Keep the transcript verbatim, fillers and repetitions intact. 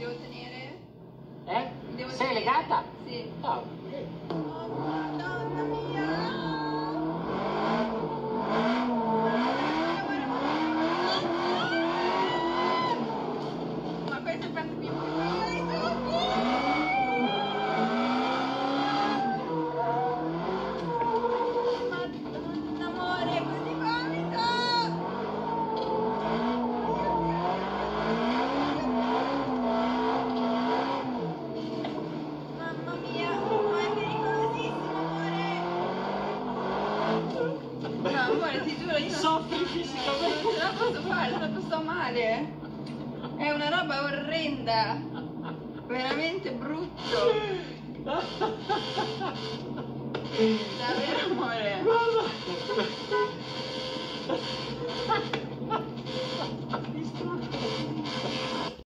devo tenere? Eh? Mi devo Sei tenere? legata? Sì. No. Eh. Oh, Madonna mia! Ma questo è il pezzo più importante di tutti! Madonna amore, così vomito! Mamma mia, ma è pericolosissimo, amore! No, amore, ti giuro, io non, Soffri non fisicamente. ce la posso fare, troppo sto male. È una roba orrenda. Veramente brutto. Davvero, amore? Mamma.